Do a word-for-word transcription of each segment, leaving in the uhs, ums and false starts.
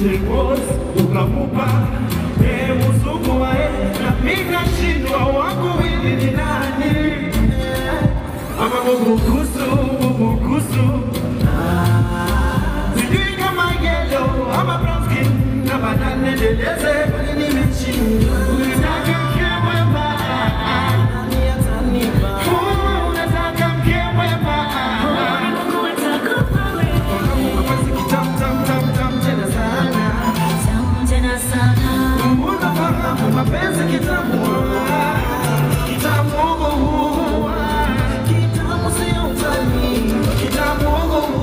Chegos, ukamupa Emusuku wae na mina shindwa wangu wili ni nani Ama mugukusu, mugukusu Sijui kama yellow, ama brown skin Na banane leleze, kwani nimechindwa Unataka mke mwema Nani atanipa Unataka mke mwema Mungu atakupa wewe Mapasi kitam tam tam tam tena sana Tam tena sana Unafahamu mapenzi kitamu Kitamu Kitamu sio utani Kitamu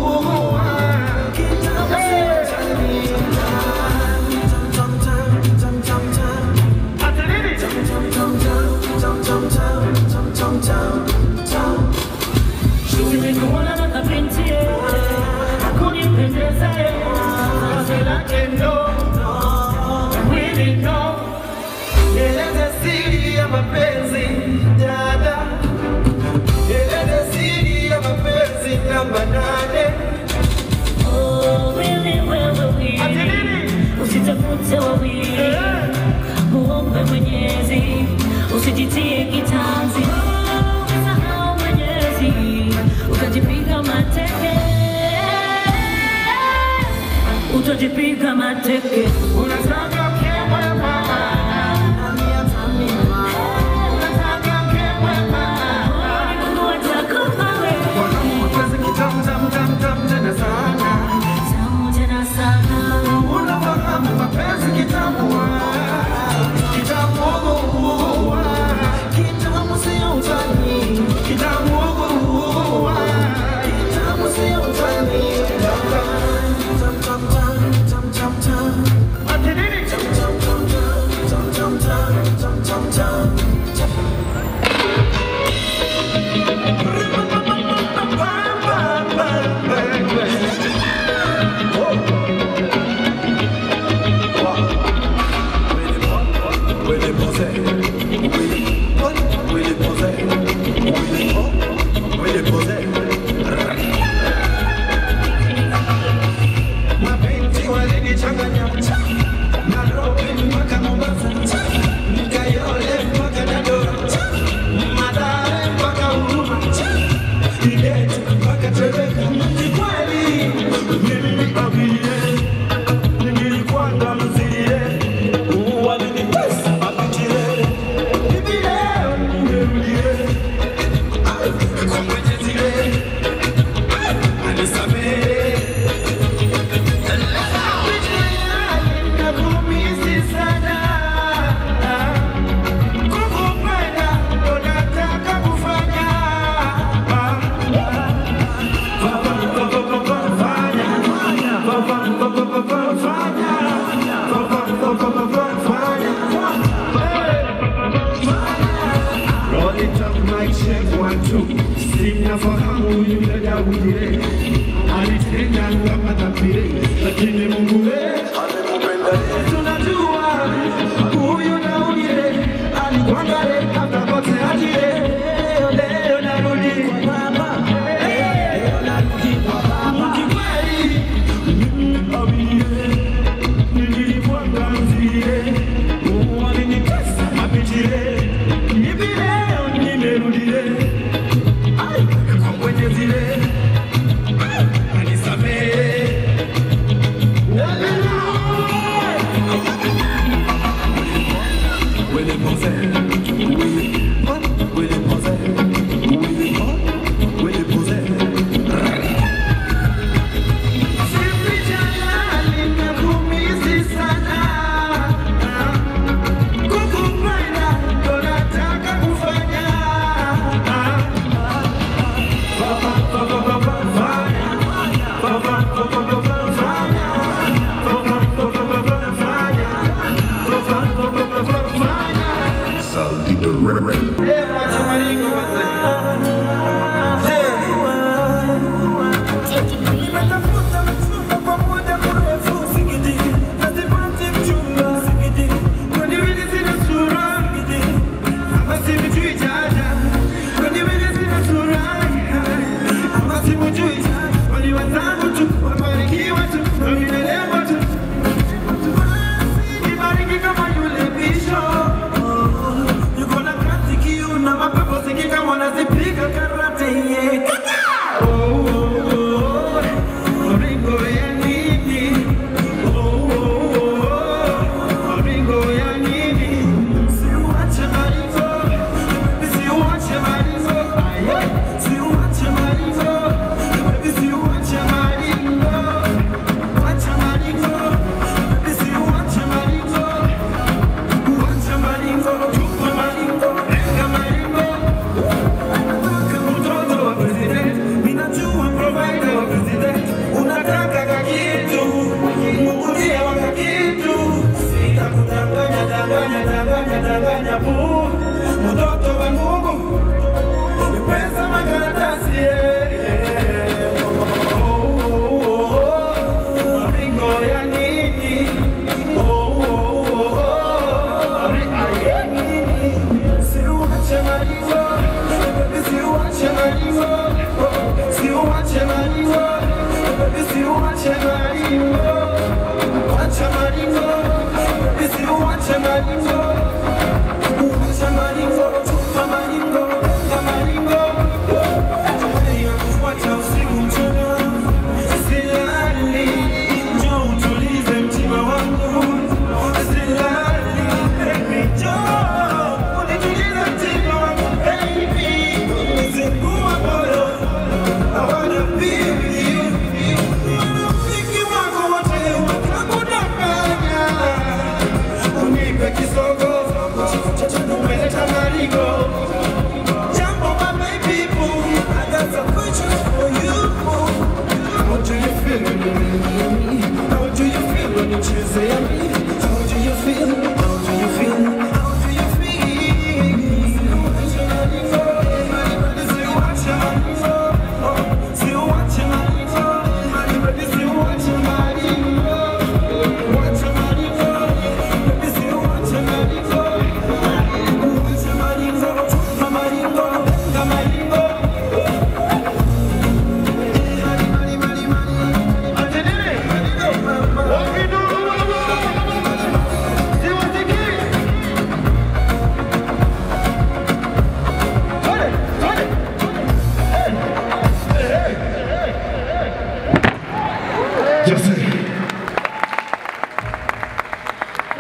Kitamu sio utani Tam tam tam tam tam Ata nini? Tam tam tam tam tam tam tam tam tam Shuzi mekuona na kapinti Hakuni mpendeza Sela kendo Really no Eleze siri ya mapenzi Dada Eleze siri ya mapenzi namba nane Oh, really, wewe wili Usitafute wawili Muombe Mwenyezi Usijitie kitanzi Usahau Mwenyezi Utajipiga mateke Utajipiga mateke Unataka mke mwema Nani atanipa Unataka mke mwema Mungu atakupa wewe Wanamu mapenzi kitamu tam tam tam tena sana Tamu tena sana Unafahamu mapenzi kitamu Kitamu Kitamu sio utani Kitamu Kitamu sio utani Tam tam tam tam tam tam Ati nini? Tam tam tam tam tam tam tam tam Mapenzi walinichanganya Nairobi mpaka Mombasa Nikayole mpaka Dandora Madare mpaka Huruma Idete mpaka Tebeka Ni kweli mimi abirie Nilikuanga mzirie Walinipesa mapitire Hivi leo nimerudie Kwa Mwenyezi le Anisamehe Sinafahamu yule Daudi alitenda kama dhambi lakini Mungu alimupenda tunajua huyu Daudi alikwangale akapote ajire leo narudi kwa baba leo narudi kwa baba kikweli abie nilikwanga mzire walinitesa mapitire hivi leo nimerudie Mwenyezi le anisamehe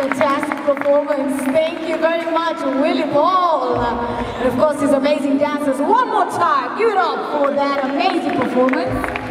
Fantastic performance. Thank you very much, Willie Paul. And of course, his amazing dancers. One more time, give it up for that amazing performance.